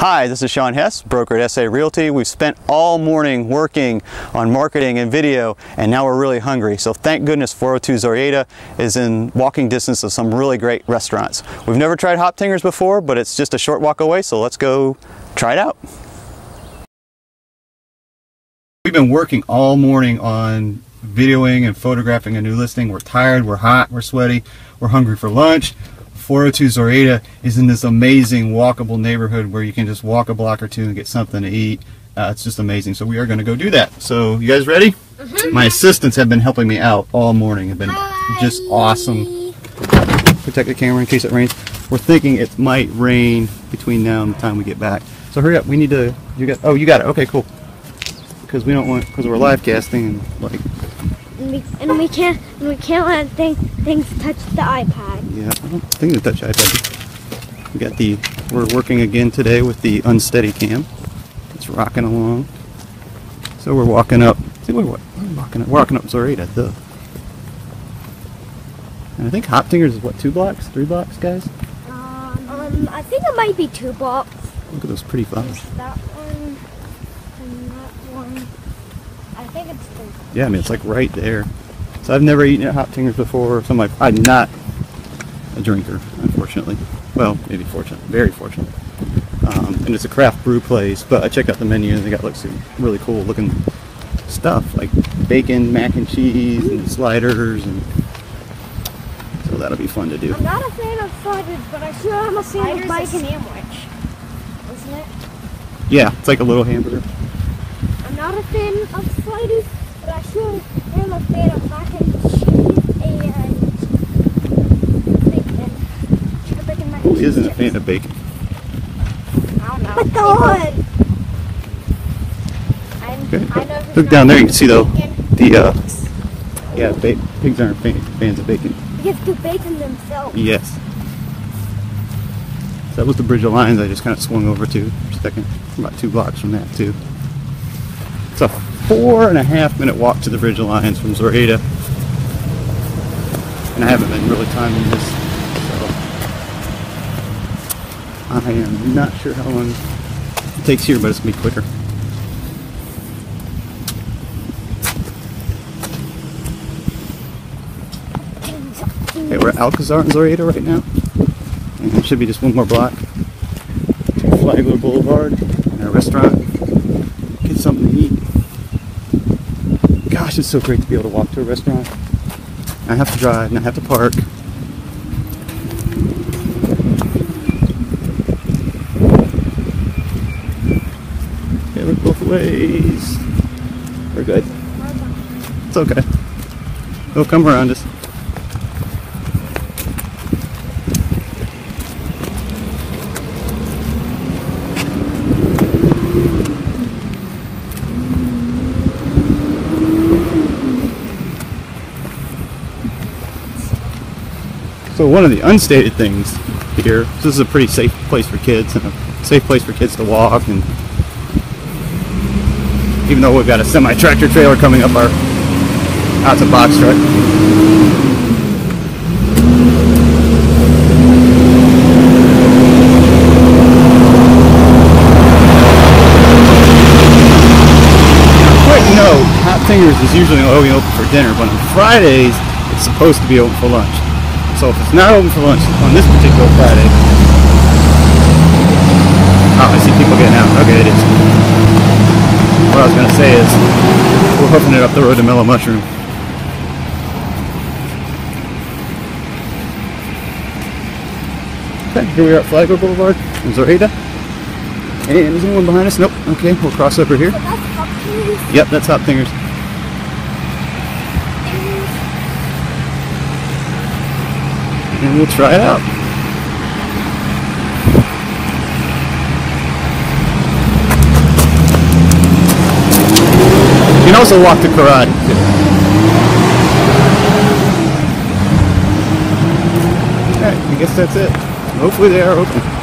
Hi, this is Sean Hess, broker at SA Realty. We've spent all morning working on marketing and video, and now we're really hungry. So thank goodness 402 Zorayda is in walking distance of some really great restaurants. We've never tried Hop Tingers before, but it's just a short walk away, so let's go try it out. We've been working all morning on videoing and photographing a new listing. We're tired, we're hot, we're sweaty, we're hungry for lunch. 402 Zorayda is in this amazing walkable neighborhood where you can just walk a block or two and get something to eat. It's just amazing. So we are going to go do that. So you guys ready? My assistants have been helping me out all morning. Have been just awesome. Protect the camera in case it rains. We're thinking it might rain between now and the time we get back. So hurry up. We need to. You got it. Okay, cool. Because we don't want, because we're live casting and like. And we can't let things touch the iPad. Yeah, I don't think they touch iPad. We're working again today with the unsteady cam. It's rocking along. So we're walking up. See, we're walking up Zorayda. And I think Hop Tingers is what, 2 blocks, 3 blocks, guys? I think it might be 2 blocks. Look at those pretty flowers. That one and that one. I think it's 3. Yeah, I mean it's like right there. So I've never eaten at Hop Tingers before. So I'm not a drinker, unfortunately. Well, maybe fortunate, very fortunate. And it's a craft brew place, but I checked out the menu and they got some really cool looking stuff like bacon, mac and cheese, and sliders, and so that'll be fun to do. I'm not a fan of sliders, but I sure am a fan of bacon sandwich, isn't it? Yeah, it's like a little hamburger. I'm not a fan of sliders, but I sure am a fan of mac and cheese and bacon. Bacon, mac and Who cheese isn't a chips. fan of bacon? I don't know. But God! Okay. I know Look down there, you can see though bacon. pigs aren't fans of bacon. You have to bacon themselves. Yes. So that was the Bridge of Lions I just kind of swung over to for a second. About 2 blocks from that too. It's a 4.5 minute walk to the Bridge of Lions from Zorayda. And I haven't been really timing this, so I am not sure how long it takes here, but it's going to be quicker. Okay, we're at Alcazar in Zorayda right now. And it should be just 1 more block to Flagler Boulevard and a restaurant. Get something to eat. Gosh, it's so great to be able to walk to a restaurant. I have to drive and I have to park. Okay, look both ways. We're good. It's okay. They'll come around us. So one of the unstated things here, this is a pretty safe place for kids and a safe place for kids to walk, and even though we've got a semi-tractor trailer coming up our, it's a box truck. Quick note, Hop Tingers is usually only open for dinner, but on Fridays it's supposed to be open for lunch. So if it's not open for lunch on this particular Friday, oh, I see people getting out. Okay, it is. What I was going to say is, we're hoofing it up the road to Mellow Mushroom. Okay, here we are at Flagler Boulevard in Zorayda. And is anyone behind us? Nope. Okay, we'll cross over here. So that's Hop Tingers. Yep, that's Hop Tingers. And we'll try it out. You can also walk to karate. Alright, I guess that's it. Hopefully they are open.